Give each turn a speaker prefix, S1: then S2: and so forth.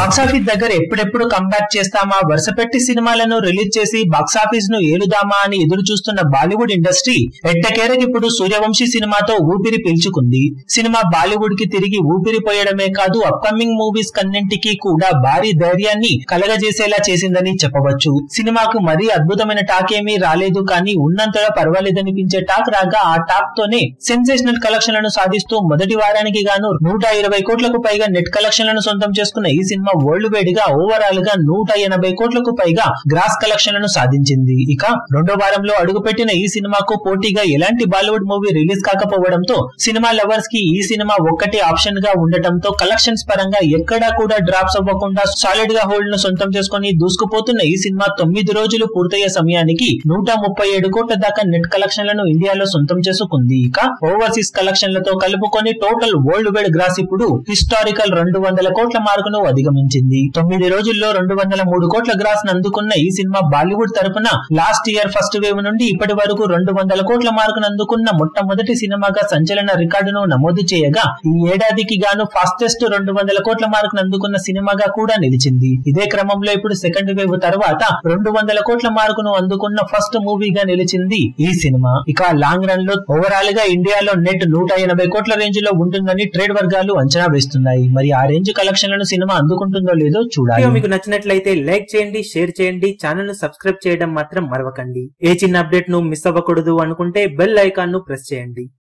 S1: Box office దగ్గర ఎప్పుడెప్పుడు comeback చేస్తామా, వరుసపెట్టి సినిమాలను రిలీజ్ చేసి బాక్సాఫీస్ ను ఏలుదామా అని ఎదురు చూస్తున్న బాలీవుడ్ ఇండస్ట్రీ ఎట్టకేరకు ఇప్పుడు సూర్యవంశి సినిమాతో ఊపిరి పీల్చుకుంది. సినిమా బాలీవుడ్ కి తిరిగి ఊపిరి పోయడమే కాదు, అప్కమింగ్ మూవీస్ కన్నింటికి కూడా భారీ ధైర్యాన్ని కలగజేసేలా చేసిందని చెప్పవచ్చు. సినిమాకు మరీ అద్భుతమైన టాక్ ఏమీ రాలేదు, కానీ ఉన్నంతగా పర్వాలేదనిపించే టాక్ రాగా ఆ టాక్ తోనే సెన్సేషనల్ కలెక్షన్లను సాధిస్తూ మొదటి వారానికి గాను 120 కోట్లకు పైగా నెట్ కలెక్షన్లను సొంతం చేసుకున్న ఈ సినిమా వరల్డ్ వైడ్ గా ఓవరాల్ గా 180 కోట్లకు పైగా గ్రాస్ కలెక్షన్లను సాధించింది. ఇక రెండో వారంలో అడుగుపెట్టిన ఈ సినిమాకు పోటీగా ఎలాంటి బాలీవుడ్ మూవీ రిలీజ్ కాకపోవడంతో సినిమా లవర్స్ కి ఈ సినిమా ఒక్కటి ఆప్షన్ గా ఉండటంతో కలెక్షన్స్ పరంగా ఎక్కడా కూడా డ్రాప్స్ అవ్వకుండా సాలిడ్ గా హోల్డ్ ను సొంతం చేసుకుని దూసుకుపోతున్న ఈ సినిమా 9 రోజులు పూర్తయ్యే సమయానికి 137 కోట్ల దాకా నెట్ కలెక్షన్లను ఇండియాలో సొంతం చేసుకుంది. ఇక ఓవర్సీస్ కలెక్షన్లతో కలుపుకొని టోటల్ వరల్డ్ వైడ్ గ్రాస్ ఇప్పుడు హిస్టారికల్ 200 కోట్ల మార్కును అధిగమించింది. 9 రోజుల్లో 203 కోట్ల గ్రాస్ అందుకున్న ఈ సినిమా బాలీవుడ్ తరపున లాస్ట్ ఇయర్ ఫస్ట్ వేవ్ నుండి ఇప్పటి వరకు 200 కోట్ల మార్కును అందుకున్న మొట్టమొదటి సినిమాగా సంచలన రికార్డును నమోదు చేయగా, ఈ ఏడాదికి గాను ఫాస్టెస్ట్ 200 కోట్ల మార్కును అందుకున్న సినిమాగా కూడా నిలిచింది. ఇదే క్రమంలో ఇప్పుడు సెకండ్ వేవ్ తర్వాత 200 కోట్ల మార్కును అందుకున్న ఫస్ట్ మూవీగా నిలిచింది ఈ సినిమా. ఇక లాంగ్ రన్ లో ఓవరాల్ గా ఇండియాలో నెట్ 180 కోట్ల రేంజ్ లో ఉంటుందని ట్రేడ్ వర్గాలు అంచనా వేస్తున్నాయి. మరి ఆ రేంజ్ కలెక్షన్లను సినిమా అందుకుంటుందో లేదో చూడాలి.
S2: మీకు నచ్చినట్లయితే లైక్ చేయండి, షేర్ చేయండి, ఛానల్ ను సబ్స్క్రైబ్ చేయడం మాత్రం మరవకండి. ఏ చిన్న అప్డేట్ ను మిస్ అవ్వకూడదు అనుకుంటే బెల్ ఐకాన్ ను ప్రెస్ చేయండి.